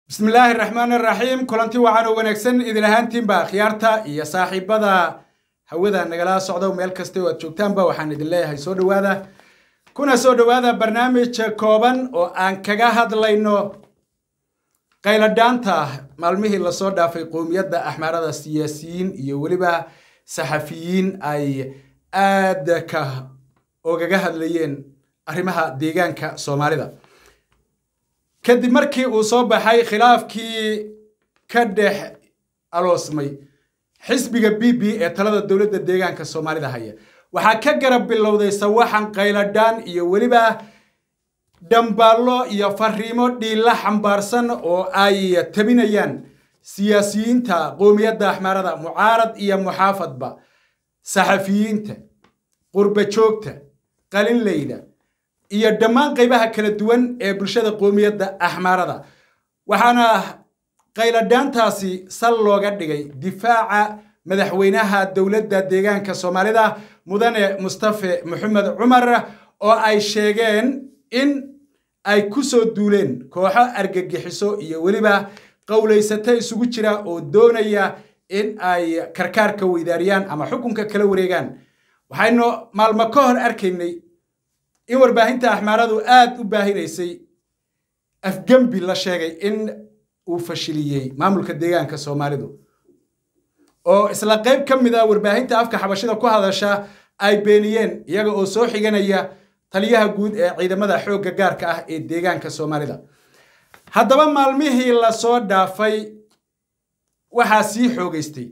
بسم الله الرحمن الرحيم كلنتي وعنا ونكسن إذا لهانتين بخيارتا يا صاحب بدا هودا نجلا صعدوا ميل كستي وتشوكتان بوحنا دلله هاي سود وهذا كنا سود وهذا برنامج كوبان وأن كجاهد لينو قيل دانتا معلومه اللي صار في قوميات أحمر السياسيين يولبا صحفيين أي أدك وجاهد لين أرمها ديجان كسومالي كدي مركي وصوب حي خلاف كي كده الوسمي حسب بي تلاد الدولة الديجان كالصومالي ده هي وحكجرب باللو ده سواحا قيلدان يولبا دمبالو يفريمو دي لحم بارسن أو أي تبينيان سياسيين تا قوميات ده أحمر ده معارض يا محافظ با صحفيين تا قربتشوك تا قليل ليدا iyo dhammaan qaybaha kala duwan ee bulshada qoomiyadda Axmaarada waxaana qayladdaantaasi sal looga dhigay difaaca madaxweynaha dawladda deegaanka Soomaalida mudane Mustafe Mohamed oo ay sheegeen in ay ku soo duuleen kooxo argagixiso iyo waliba qowleysata isugu jira oo doonaya in ay karkaarka weydaariyaan ama xukunka kala wareegaan waxaynu maalmo ka hor arkaynay in warbaahinta Axmaaradu aad u baahinaysay afgambi la sheegay in uu fashiliyay maamulka deegaanka Soomaalidu oo isla qayb kamid ah warbaahinta afka xabashida ku hadasha ay beeniyeen iyaga oo soo xiganaya taliyaha guud ee ciidamada xoogga gaarka ah ee deegaanka Soomaalida haddaba maalmihii la soo dhaafay waxa sii xoogaystay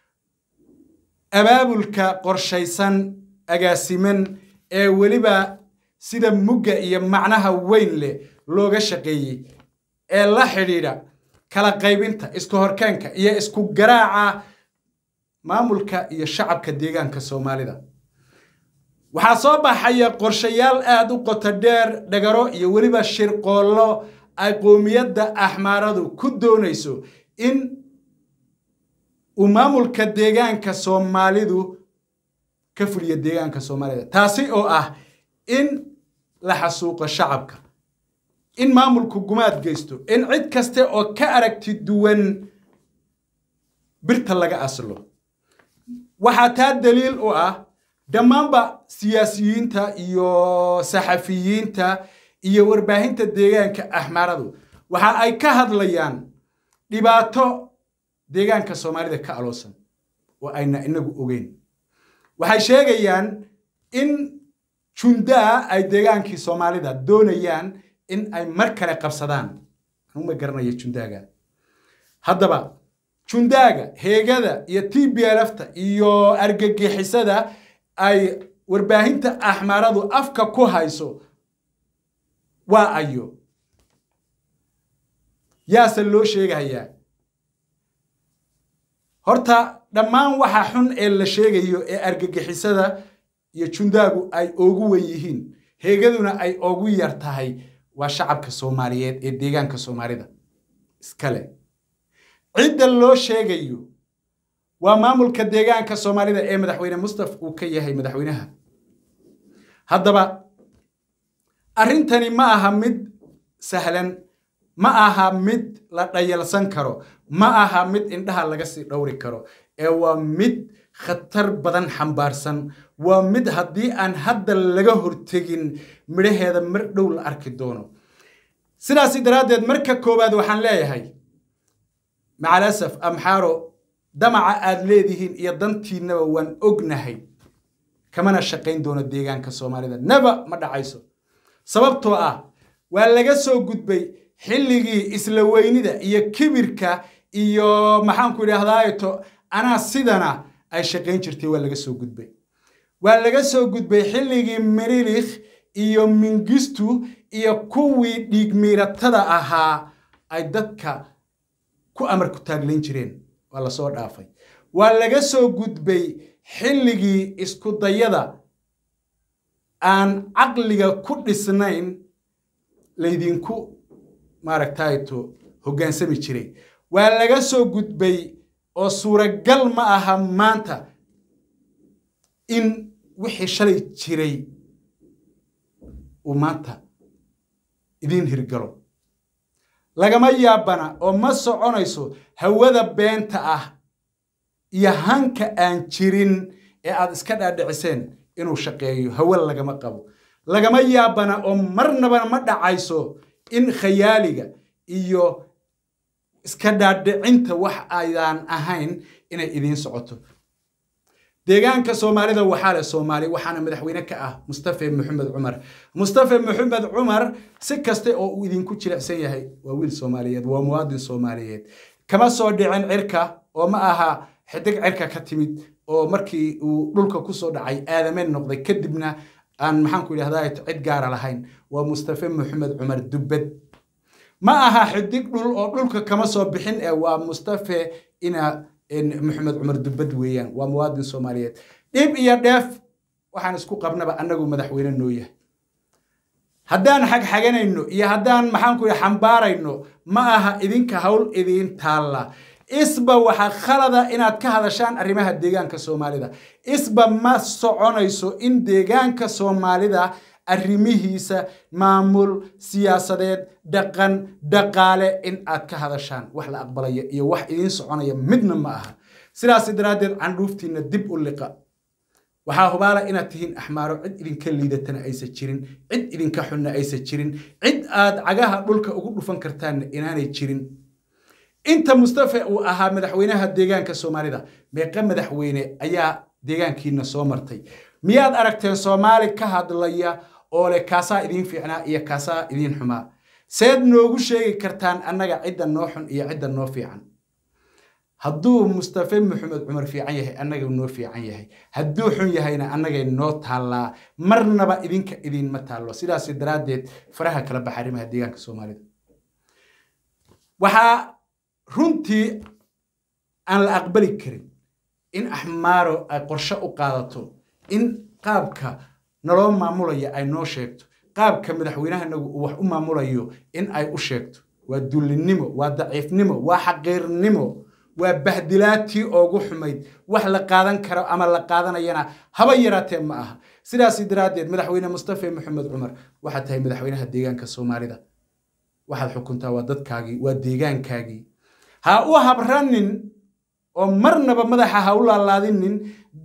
abaabulka qorshaysan agaasiman ee waliba sida mugga iyo macnaha weyn leh looga shaqeeyay ee la xiriira kala qaybinta isku horkaanka iyo isku garaaca maamulka iyo shacabka deegaanka Soomaalida waxa soo baxaya qorshayaal aad u qoto dheer dhagaro iyo waliba shirqoolo ay qoomiyadda Axmaaradu ku doonayso in uu maamulka deegaanka Soomaalidu ka fuliyo deegaanka Soomaalida taasi oo ah in la xasuuqa shacabka in maamulku gumaad geysto in cid kaste oo ka aragti duwan birta laga aslo waxa taa daliil u ah dhammaanba siyaasiyiinta iyo saxafiyiinta iyo warbaahinta deegaanka Axmaaradu waxa ay ka hadlayaan dhibaato deegaanka Soomaalida ka aloosan oo ayna inagu ogeyn waxay sheegayaan in 𝐀𝐁𝐎 ay deegaankii Soomaalida doonayaan in ay mar kale qabsadaan uma garanayo 𝐀𝐁𝐎ga haddaba 𝐀𝐁𝐎ga heegada iyo TPLFta iyo argagixisada ay warbaahinta Axmaaradu afka ku hayso waa ayo yaase loo sheegayaa horta dhammaan waxa xun ee la sheegayo ee argagixisada iyo 𝐀𝐁𝐎gu ay ugu weyihiin heegaduna ay ugu yar tahay waa shacabka Soomaaliyeed ee deegaanka Soomaalida iskale cidda loo sheegayo waa maamulka deegaanka Soomaalida ee madaxweyne Mustafe uu ka yahay madaxweynaha haddaba arrintani ma aha mid sahlan ma aha mid la dhayalsan karo ma aha mid indhaha laga sii dhowri karo ee waa mid khatar badan xambaarsan waa mid haddii aan hadda laga hortagin midhaheeda mar dhow la arki doono sidaas daraadeed marka koobaad waxaan leeyahay macalasaf Axmaaro damaca aad leedihiin iyo dantiinaba waan ognahay kamana shaqayn doono deegaanka Soomaalida naba ma dhacayso sababtoo ah waa laga soo gudbay xilligii isla weynida iyo kibirka iyo maxaan ku idhaahdaayo ana sidana ay shaqayn jirtay waa laga soo gudbay waa laga soo gudbay xilligii Merilikh iyo Mingistu iyo kuwii dhigmiiratada ahaa ay dadka ku amar ku taagleen jireen waa la soo dhaafay waa laga soo gudbay xilligii isku dayada aan aqliga ku dhisnayn leedinku maaragtayto hogaansami jiray waa laga soo gudbay oo suuragal ma aha maanta in wixii shalay jiray uu maanta idin hirgalo lagama yaabana oo ma soconayso hawada beenta ah iyo hanka aan jirin ee aad iska dhaadhiciseen inuu shaqeeyo hawa lagama qabo lagama yaabana oo marnaba ma dhacayso in khayaaliga iyo iska dhaadhicinta wax ayaan ahayn inay idin socoto deegaanka Soomaalida waxa la Soomaali waxaana madaxweyne ka ah Mustafe Mohamed Umar Mustafe Mohamed Umar si kaste oo uu idinku jilicsan yahay waa wiil Soomaaliyeed waa muwaadin Soomaaliyeed kama soo dhicin cirka oo ma aha xidig cirka ka timid oo markii uu dhulka ku soo dhacay aadameen noqday kadibna aan maxaan ku yiraahdaa cid gaar ah lahayn waa Mustafe Mohamed Umar dubad ma aha xidig dhul oo dhulka kama soo bixin ee waa Mustafe إن محمد عمر دبد ويان ومواد الصوماليات إب يا دف وحنا سكو قبنا بأنه مدحوين النوية هدان حاجنا إنه يا هدان محنكو يا حنبارة إنه معها إذن كهول إذن تالا إسبا وحخلدا إن أتكهذا شان أرمها الديجان كصومالي ده إسبا ما صعنا يسو إن ديجان كصومالي ده arrimihiisa maamul siyaasadeed dhaqan dhaqaale in aad ka hadashaan wax la aqbalayo iyo wax idin soconaya midna ma aha sidaas daraadeed candhuuftiina dib u liqa waxa hubaala inaad tihiin Axmaaro cid idinka liidatana aysan jirin cid idinka xunna aysan jirin cid aad cagaha dhulka ugu dhufan kartaan inaanay jirin inta Mustafa uu ahaa madaxweynaha deegaanka Soomaalida meeqa madaxweyne ayaa deegaankiina soo martay miyaad aragteen Soomaali ka hadlaya oo le kaasa idin fiicnaa iyo kaasa idin xumaa seed noogu sheegi kartaan annaga cidda noo xun iyo cidda noo fiican hadduu Mustafa Mohamed Umar fiican yahay annaga noo fiican yahay hadduu xun yahayna annaga noo taalaa marnaba idinka idin ma taalo sidaas daraadeed faraha kala baxarimaha deegaanka Soomaalida waxa runtii aan la aqbali karin in Axmaaro ay qorshe u qaadato in qaabka naloo maamulaya ay noo sheegto qaabka madaxweynahanagu uu wax u maamulayo in ay u sheegto waa dulinimo waa daciifnimo waa xaqiirnimo waa bahdilaati ugu xumayd wax la qaadan karo ama la qaadanayana haba yaraatee ma aha sidaas daraadeed madaxweyne Mustafa Mohamed Umar waxa tahay madaxweynaha deegaanka Soomaalida waxaad xukuntaa waa dadkaagii waa deegaankaagii ha u habranin oo marnaba madaxa ha u laalaadinin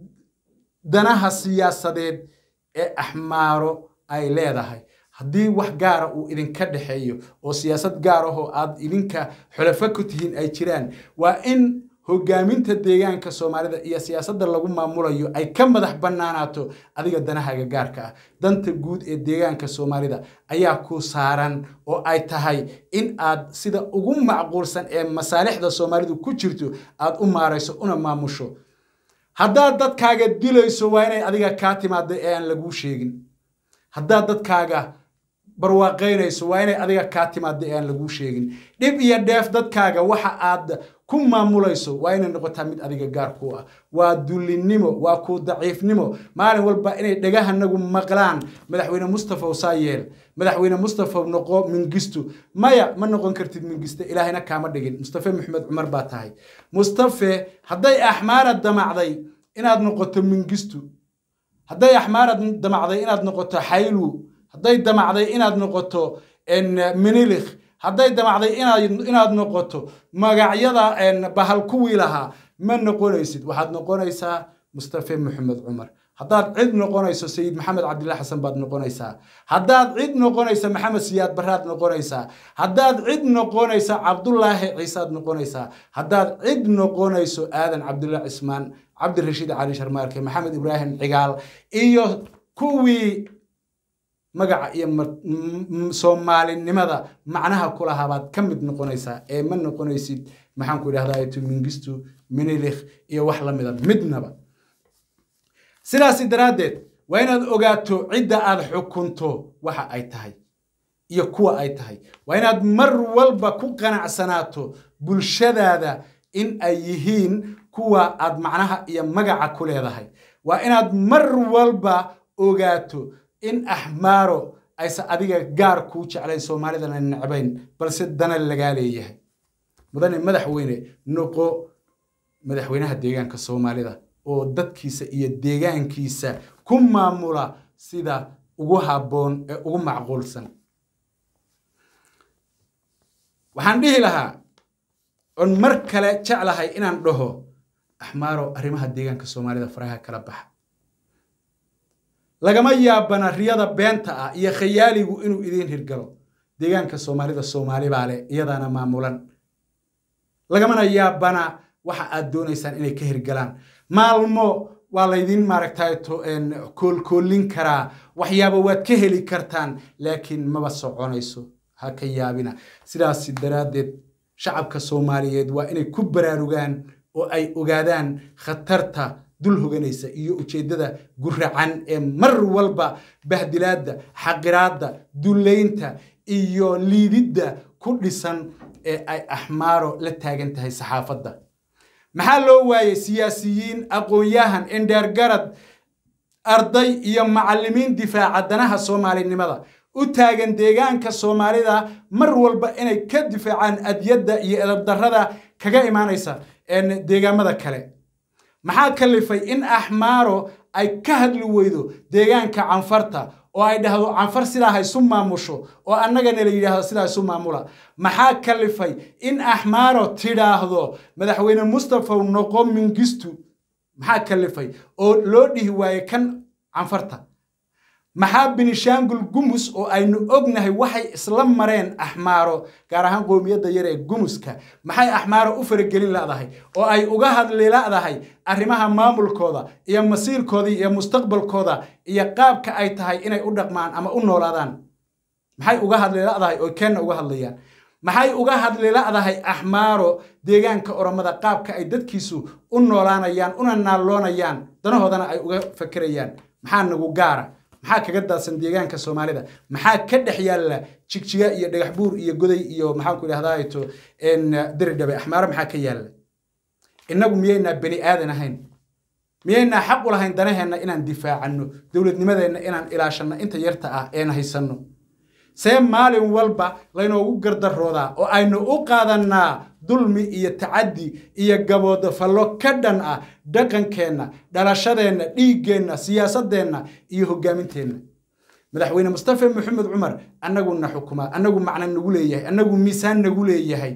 danaha siyaasadeed ee Axmaaro ay leedahay haddii wax gaar ah uu idinka dhaxeeyo oo siyaasad gaar ah oo aad idinka xulafo ku tihiin ay jiraan waa in hogaaminta deegaanka Soomaalida iyo siyaasadda lagu maamulayo ay ka madax banaanaato adiga danahaaga gaarka ah danta guud ee deegaanka Soomaalida ayaa ku saaran oo ay tahay in aad sida ugu macquulsan ee masaalixda Soomaalidu ku jirto aad u maarayso una maamusho haddaad dadkaaga dilayso waa inay adiga ka timaado ee aan lagu sheegin haddaad dadkaaga barwaaqeynayso waa inay adiga ka timaado ee aan lagu sheegin dib iyo dheef dadkaaga waxa aad ku maamulayso waa inay noqotaa mid adiga gaar ku ah waa dulinimo waa ku daciifnimo maalin walba inay dhagahanagu maqlaan madaxweyne Mustafa Sayid madaxweyne Mustafa noqo mingistu maya ma noqon kartid mingista ilaahina kaama dhigin Mustafa Mohamed Umar baa tahay Mustafa haday Axmaara damacday inaad noqoto mingistu haday Axmaara damacday inaad noqoto xaylu haday damacday inaad noqoto en minilikh haday damacday inaad noqoto magacyada bahal kuwii lahaa ma noqonaysid waxaad noqonaysaa Mustafa Mohamed Umar haddaad cid noqonayso Sayid Mohamed Abdullah Xasan baad noqonaysaa haddaad cid noqonayso Mohamed Siyaad Barraad noqonaysaa haddaad cid noqonayso Abdullah Ciisaad noqonaysaa haddaad cid noqonayso Aadan Abdullah Ismaan Cabdi Rashid Ali Sharmaarke Mohamed Ibrahim Cigaal iyo kuwii magaca iyo Soomaalinimada macnaha kula habaad kamid noqonaysaa ee ma noqonaysid maxaan ku yiraahdaa ay mingistu minilikh iyo wax la mida midnaba sidaas daraadeed waa inaad ogaato cidda aad xukunto waxa ay tahay iyo kuwa ay tahay waa inaad mar walba ku qanacsanaato bulshadaada in ay yihiin kuwa aad macnaha iyo magaca ku leedahay waa inaad mar walba ogaato in Axmaaro aysa adiga gaar ku jeclayn Soomaalida nacbayn balse dana laga leeyahay mudane madaxweyne noqo madaxweynaha deegaanka Soomaalida oo dadkiisa iyo deegaankiisa ku maamula sida ugu haboon ee ugu macquulsan waxaan dhihi lahaa on mar kale jeclahay inaan dhaho Axmaaro arrimaha deegaanka Soomaalida faraha kala baxa lagama yaabana riyada beenta ah iyo khayaaligu inuu idin hirgalo deegaanka Soomaalida Soomaali baale iyadana maamulan lagamana yaabana waxa aad doonaysaan inay ka hirgalaan maalmo waa la idin maaragtay koolkoolin karaa waxyaabo waad ka heli kartaan laakiin maba soconayso ha ka yaabina sidaas daraadeed shacabka Soomaaliyeed waa inay ku baraarugaan oo ay ogaadaan khatarta dul hoganaysa iyo ujeedada guracan ee mar walba bahdilaada xaqiraada duleynta iyo liidida ku dhisan ee ay Axmaaro la taagan tahay saxaafadda maxaa loo waayay siyaasiyiin aqoon-yahan indheergarad arday iyo macallimiin difaaca danaha Soomaalinimada u taagan deegaanka Soomaalida mar walba inay ka difaacaan adyada iyo edeb darrada kaga imaanaysa deegaamada kale maxaa kalifay in Axmaaro ay ka hadli weydo deegaanka canfarta oo ay dhahdo canfar sidaa hay sum maamusho oo annagana la yiraahdo sidaa sum maamula maxaa kalifay in Axmaaro tiraahdo madaxweyne Mustafe noqo mingistu maxaa kalifay oo loo dhihi waaye kan canfarta maxaa binishaangul gumus oo aynu ognahay waxay isla mareen Axmaaro gaar ahaan qoomiyadda yar ee gumuska maxay Axmaaro u faragelin laadahay oo ay uga hadli laadahay arrimaha maamulkooda iyo masiirkooda iyo mustaqbalkooda iyo qaabka ay tahay inay u dhaqmaan ama u noolaadaan maxay uga hadli laadahay oo keenna uga hadlayaan maxay uga hadli laadahay Axmaaro deegaanka Oromada qaabka ay dadkiisu u noolaanayaan una naaloonayaan danahoodana ay uga fakarayaan maxaa nagu gaara maxaa kaga daadsan deegaanka Soomaalida maxaa ka dhex yaala jigjiga iyo dhagax buur iyo goday iyo maxaan ku ilaahdaayo diridhabe Axmaaro maxaa ka yaala inagu miyayna bani aadan ahayn miyayna xaq u lahayn danaheena inaan difaacano dawladnimadeena inaan ilaashano inta yarta ah ee haysano see maalin walba laynoogu gardaroodaa oo aynu u qaadanaa dulmi iyo tacaddi iyo gaboodo fallo ka dhan ah dhaqankeena dhalashadeena dhiiggeena siyaasadeena iyo hogaaminteena madaxweyne Mustafe Mohamed Umar annagu na xukuma annagu macna nagu leeyahay annagu miisaan nagu leeyahay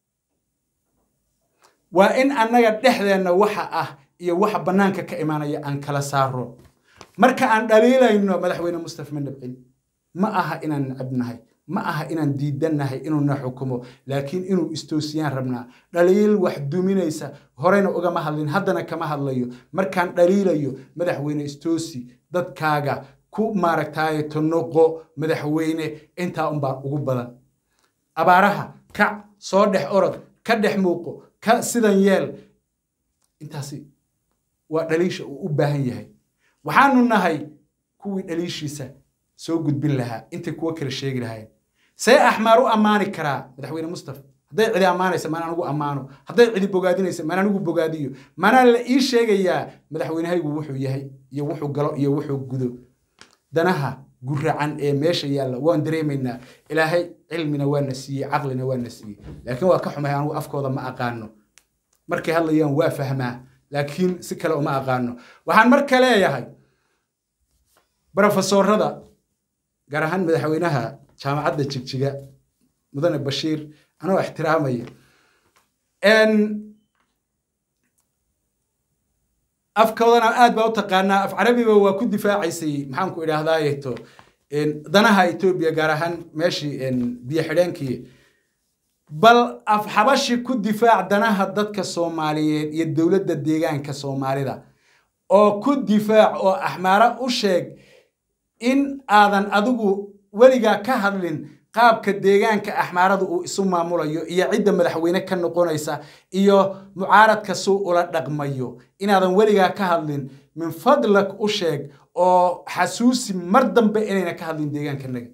waa in annaga dhexdeena waxa ah iyo waxa banaanka ka imaanaya aan kala saaro marka aan dhaliilayno madaxweyne Mustafe mandabcin ma aha inaan nacabnahay ma aha inaan diidanahay inuu na xukumo laakiin inuu istoosiyaan rabnaa dhaliil wax duminaysa horeyna uga ma hadlin haddana kama hadlayo markaan dhaliilayo madaxweyne istoosi dadkaaga ku maaragtay tonoqo madaxweyne inta baa ugu badan abaaraha ka soo dhex orod ka dhex muuqo ka sidan yeel intaasi waa dhaliisha uu u baahan yahay waxaanu nahay kuwii dhaliishiisa soo gudbin lahaa inta kuwa kala sheegi lahaayeen see Axmaaro amaani karaa madaxweyne Mustafe hadday cidi amaanaysa maan anigu amaano hadday cidi bogaadinaysa maan anigu bogaadiyo maana la ii sheegayaa madaxweynahaygu wuxuu yahay iyo wuxuu galo iyo wuxuu gudo danaha guracan ee meesha yaala waan dareemaynaa ilaahay cilmina waa na siiyey aqlina waa na siiyey laakiin waa ka xumay anigu afkooda ma aqaano markay hadlayaan waa fahmaa laakiin si kale uma aqaano waxaan mar kale leeyahay professorada gaar ahaan madaxweynaha jaamacadda jigjiga mudane Bashiir anoo ixtiraamaya afkoodana aad baa u taqaanaa af carabiga waa ku difaacaysay maxaan ku idhaahdaayeeto danaha Itoobiya gaar ahaan meeshii biyo xidheenkii bal af xabashi ku difaac danaha dadka Soomaaliyeed iyo dawladda deegaanka Soomaalida oo ku difaac oo Axmaaro u sheeg in aadan adigu weliga ka hadlin qaabka deegaanka Axmaaradu uu isu maamulayo iyo cidda madaxweyne ka noqonaysa iyo mucaaradka soo ula dhaqmayo inaadan weliga ka hadlin min fadlak u sheeg oo xasuusi mar dambe inayna ka hadlin deegaankanaga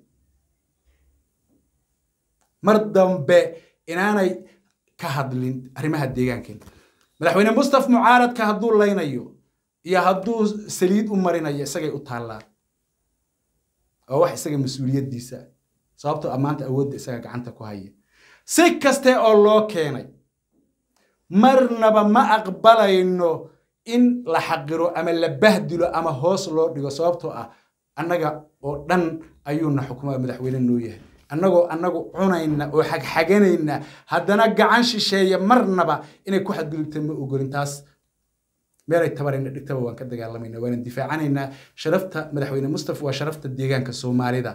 mar dambe inaanay ka hadlin arrimaha deegaankan madaxweyne Mustafe mucaaradka hadduu leynayo iyo hadduu saliid u marinayo isagay u taalaa oo wax isaga mas'uuliyadiisa sababtoo amaanta awoodda isaga gacanta ku haya si kaste oo loo keenay marnaba ma aqbalayno in la xaqiro ama la bahdilo ama hoos loo dhigo sababtoo ah annaga oo dhan ayuuna xukumaa madaxweyne noo yahay annagu cunayna oo xagxaganayna haddana gacan shisheeye marnaba inay ku xadgudubtay ma ogolin taas meelay tabarayna dhigtaba waan ka dagaalamayna waan difaacanayna sharafta madaxweyne Mustafa waa sharafta deegaanka Soomaalida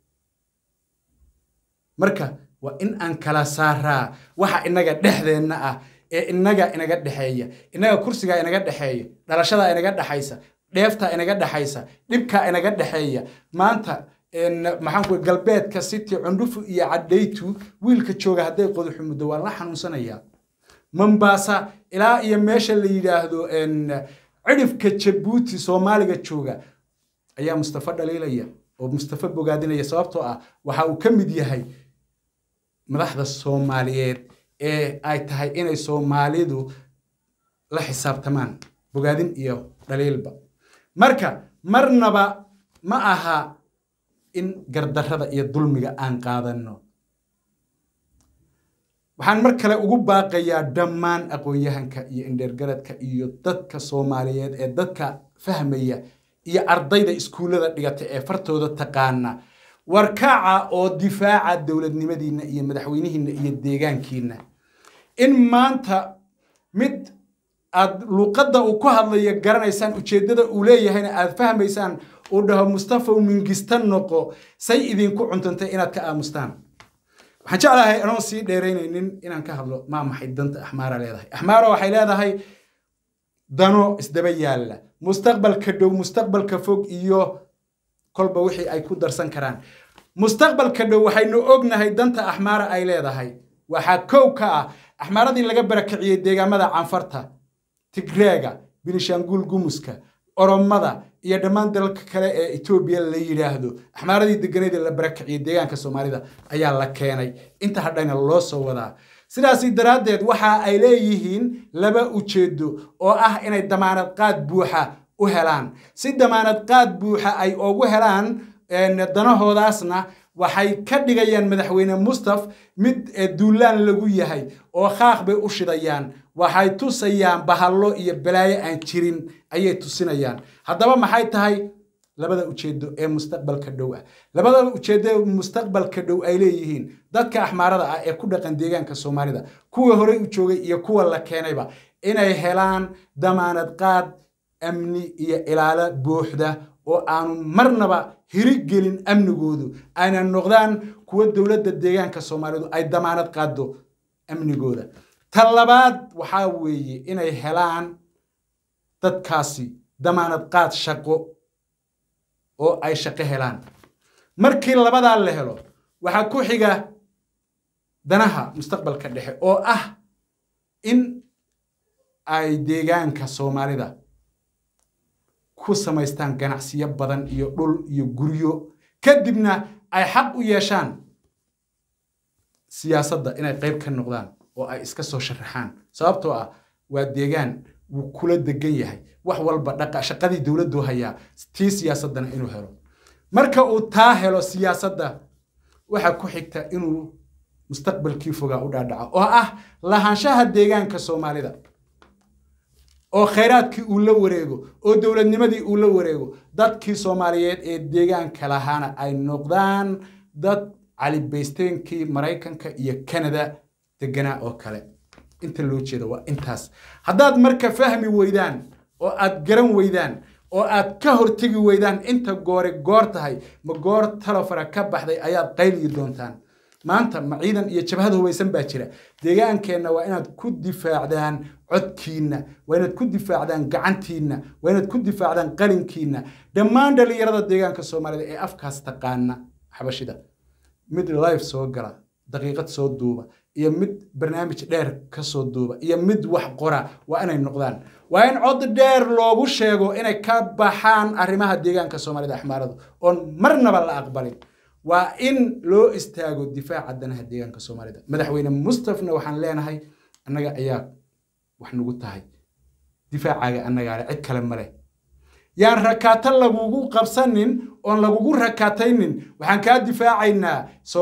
marka waa in aan kala saaraa waxa inaga dhexdeena ah ee inaga dhaxeeya inaga kursiga inaga dhaxeeya dhalashada inaga dhaxaysa dheefta inaga dhaxaysa dhibka inaga dhaxeeya maanta maxaan ku galbeedka city cundufu iyo cadeytu wiilka jooga haday qodax muddo waa la xanuunsanaya Mombasa ilaa iyo meesha la yiraahdo cidifka Djibouti Soomaaliga jooga ayaa Mustafa dhaleelaya oo Mustafa bogaadinaya sababtoo ah waxa uu kamid yahay madaxda Soomaaliyeed ee ay tahay inay Soomaalidu la xisaabtamaan bogaadin iyo dhaleelba marka marnaba ma aha in gardarrada iyo dulmiga aan qaadano waxaan mar kale ugu baaqayaa dhammaan aqoonyahanka iyo indheergaradka iyo dadka Soomaaliyeed ee dadka fahmaya iyo ardayda iskuulada dhigata ee fartooda taqaana warkaaca oo difaaca dawladnimadiina iyo madaxweynihiina iyo deegaankiina in maanta mid aad luqadda uu ku hadlayo garanaysaan ujeedada uu leeyahayna aad fahmaysaan oo dhaho Mustafa mingistan noqo say idinku cuntantay inaad ka aamustaan waxaan jeclahay inaan sii dheereynaynin inaan ka hadlo ma maxay danta Axmaaro leedahay Axmaaro waxay leedahay dano isdaba yaala mustaqbalka dhow mustaqbalka fog iyo kolba wixii ay ku darsan karaan mustaqbalka dhow waxaynu ognahay danta Axmaaro ay leedahay waxa koow ka ah Axmaaradii laga barakiciyay deegaamada Canfarta Tigreega Binishaangul Gumuska Oromada iyo dhammaan dalka kale ee Itoobiya la yiraahdo Axmaaradii deganeed la barakiciyay deegaanka Soomaalida ayaa la keenay inta hadhayna loo soo wadaa sidaas daraadeed waxa ay leeyihiin laba ujeedo oo ah inay damaanad qaad buuxa u helaan si damaanad qaad buuxa ay ugu helaan danahoodaasna waxay ka dhigayaan madaxweyne Mustafa mid duulaan lagu yahay oo qaaq bay u shidayaan waxay tusayaan bahalo iyo balaayo aan jirin ayay tusinayaan haddaba maxay tahay labada ujeedo ee mustaqbalka dhow ah labada ujeedo ee mustaqbalka dhow ay leeyihiin dadka Axmaarada ah ee ku dhaqan deegaanka Soomaalida kuwa hore u joogay iyo kuwa la keenayba inay helaan damaanad qaad amni iyo ilaalo buuxda oo aanu marnaba hirigelin amnigoodu ayna noqdaan kuwa dawladda deegaanka Soomaalidu ay damaanad qaado amnigooda talabaad waxa weeye inay helaan dadkaasi damaanad qaad shaqo oo ay shaqo helaan markii labada la helo waxa ku xiga danaha mustaqbalka dhexe oo ah in ay deegaanka Soomaalida ku samaystaan ganacsiyo badan iyo dhul iyo guryo kadibna ay xaq u yeeshaan siyaasadda inay qayb ka noqdaan oo ay iska soo sharaxaan sababtoo ah waa deegaan uu kula degan yahay wax walba dhaqa shaqadii dawladdu hayaa tii siyaasadana inuu helo marka uu taa helo siyaasadda waxa ku xigta inuu mustaqbalkii fogaa u dhaadhaco oo ah lahaanshaha deegaanka Soomaalida oo khayraadkii uu la wareego oo dawladnimadii uu la wareego dadkii Soomaaliyeed ee deegaanka lahaana ay noqdaan dad cali beysteenkii Mareykanka iyo Canada deganaa oo kale inta loo jeedo waa intaas haddaad marka fahmi weydaan oo aad garan weydaan oo aad ka hortagi weydaan inta goor tahay ma goor talafara ka baxday ayaad qayli doontaan maanta ma ciidan iyo jabhad hubaysan baa jira deegaankeenna waa inaad ku difaacdaan codkiina waa inaad ku difaacdaan gacantiina waa inaad ku difaacdaan qalinkiina dhammaan dhalinyarada deegaanka Soomaalida ee afkaas taqaana xabashida mid live soo gala daqiiqad soo duuba iyo mid barnaamij dheer ka soo duuba iyo mid wax qora waa inay noqdaan waa in cod dheer loogu sheego inay ka baxaan arrimaha deegaanka Soomaalida Axmaaradu oo marnaba la aqbalin waa in loo istaago difaaca danaha deegaanka Soomaalida madaxweyne Mustafna waxaan leenahay annaga ayaa wax nagu tahay difaacaga annaga cid kale male yaan rakaata lagugu qabsanin oo lagugu rakaataynin waxaan ka difaacaynaa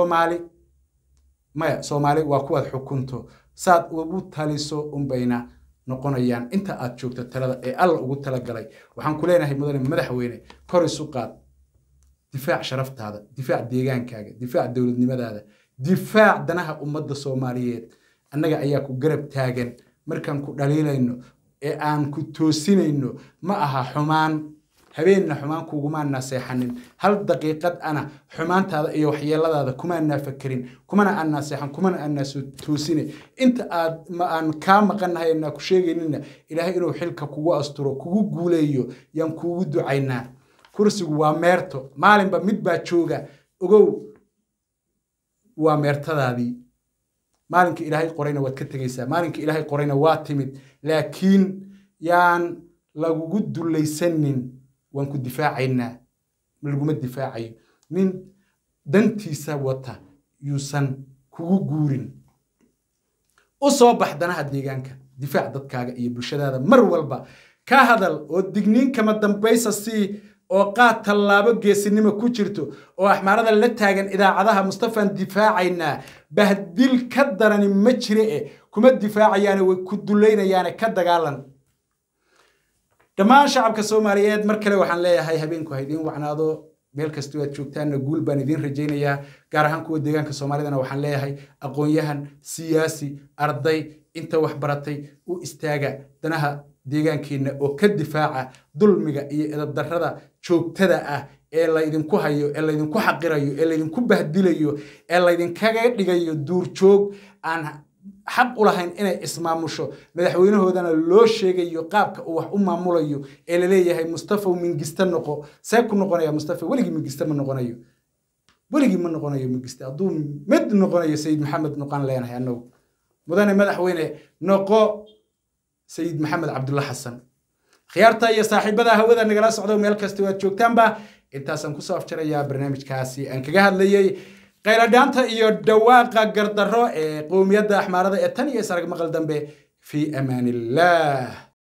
Soomaali waa kuwaad xukunto saad ugu taliso umbayna noqonayaan inta aad joogto talada ee alla ugu tala galay waxaan ku leenahay mudane madaxweyne kor isu qaad دفاع شرفت هذا دفاع ديجان كاجا دفاع دولة نمدا هذا دفاع دناها أمد الصوماليات أنجا أياكو قرب تاجن مركان كدليل إنه أن كتوسين إنه معها حمان هبين حمان كوجمان نصيحن هل دقيقة أنا حمان هذا يوحي الله هذا كمان نفكرين كمان أنا نصيحن كمان أنا توسين أنت ما أن كام قلنا هاي إنك شيء إننا إلهي إنه حلك كوجا أسترو كوجا جوليو يوم كوجا دعينا كرسي وامرتو مالين بمد باتشوجا وجو وامرت هذه مالك إلهي قرينا وتكتجيسا مالك إلهي قرينا واتمد لكن يان لو جد اللي سنن وانكو دفاعنا من الجمد دفاعي من دنتي سوتها يوسن كوجورين أصبح دنا هديجانك دفاع ضد كاجا يبرشة هذا مر والبا كهذا والدجنين كما دمبيس السي وقات طلاب جيسنما كوجرتو وأحمر هذا اللي تاجن إذا عذاها مصطفى دفاعنا بهدل كدرني مجرئ كم الدفاع يعني وكدلينا يعني كدجالن دمان شعب كسوماليات مركله وحن ليه هاي هبينكو هيدين وعنادو مeel kasta waad joogtaan guul baan idin rajaynayaa gaar ahaan kuwa deegaanka Soomaalidana waxaan leeyahay aqoon-yahan siyaasi arday inta wax baratay u istaaga danaha deegaankeena oo ka difaaca dulmiga iyo edab darrada joogtada ah ee la idinku hayo ee la idinku xaqirayo ee la idinku bahdilayo ee la idinkaga dhigayo duur joog aan xaq u lahayn inay ismaamusho madaxweynahoodana loo sheegayo qaabka uu wax u maamulayo ee la leeyahay Mustafe mingista noqo say ku noqonaya Mustafe waligi mingista ma noqonayo mingista aduu mid noqonayo Sayid Mohamed noqon leenahay annagu mudane madaxweyne noqo Sayid Mohamed Abdullah Hassan khiyaarta iyo saaxiibada hawada nagala socdo meel kasta waad joogtaanba intaasan ku soo afjaraya barnaamijkaasi aan kaga hadlayay qayladhaanta iyo dhawaaqa gardarro ee qowmiyadda Axmaarada ee tan iyo sarag maqal dambe fi amaanillah